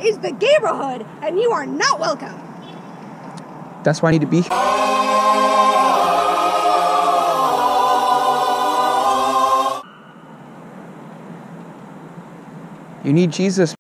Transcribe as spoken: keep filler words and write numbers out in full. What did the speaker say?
is the Gayborhood, and you are not welcome. That's why I need to be here. You need Jesus.